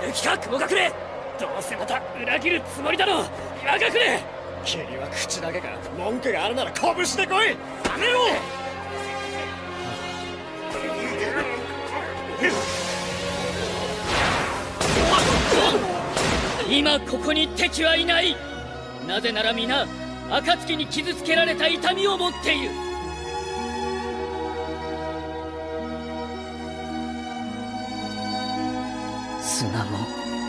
る気か雲隠れ。どうせまた裏切るつもりだろ岩隠れ。君は口だけか。文句があるなら拳で来い。やめろ。今ここに敵はいない。なぜなら皆暁に傷つけられた痛みを持っている。砂も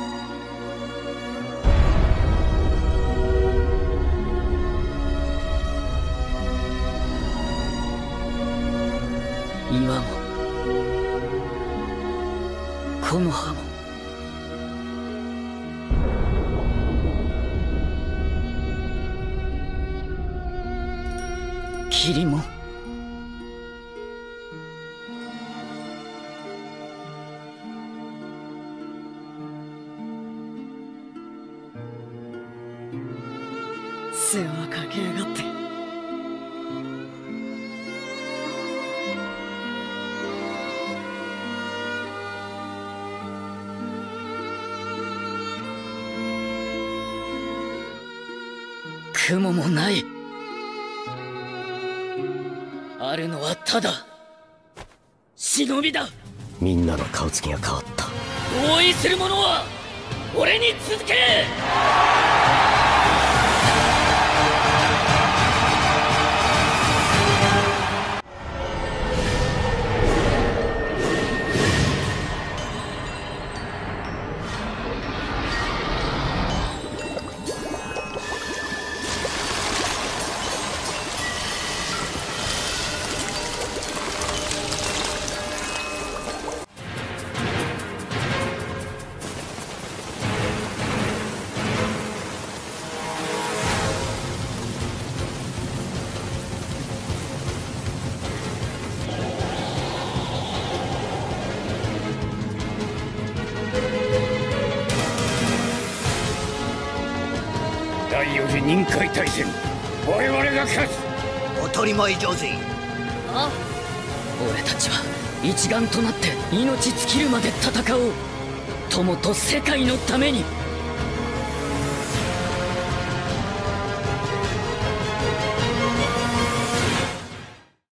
岩も木の葉も霧も世話かけやがって。雲もない。あるのはただ忍びだ。 みんなの顔つきが変わった。 合意する者は俺に続け。第4次任海大戦、我々が勝つ。 当たり前じゃぜ。 ああ、俺たちは一丸となって命尽きるまで戦おう。友と世界のために。